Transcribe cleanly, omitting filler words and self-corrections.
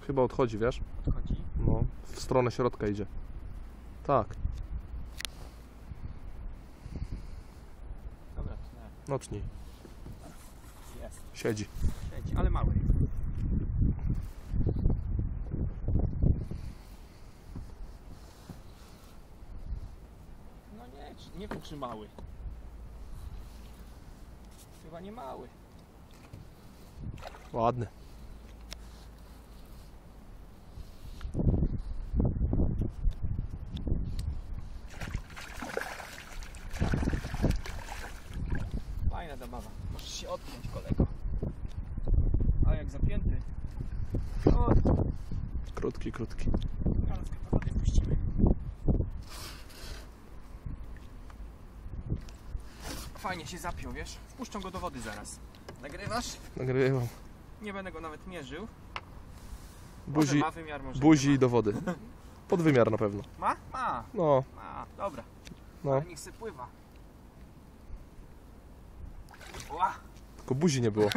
Chyba odchodzi, wiesz? Odchodzi? No, w stronę środka idzie. Tak. Dobra, to nie. Nocniej. Jest. Siedzi. Siedzi, ale mały. No nie wiem czy mały. Chyba nie mały. Ładny. Fajna zabawa. Możesz się odpiąć, kolego. A jak zapięty. O, Krótki. ale z wody wpuścimy. Fajnie się zapiął, wiesz? Wpuszczą go do wody zaraz. Nagrywasz? Nagrywam. Nie będę go nawet mierzył. Buzi, Może ma wymiar, może buzi nie i do wody. Podwymiar na pewno. ma. Ma? No, Ma. Dobra. no. Ale niech se pływa. Ła! Tylko buzi nie było.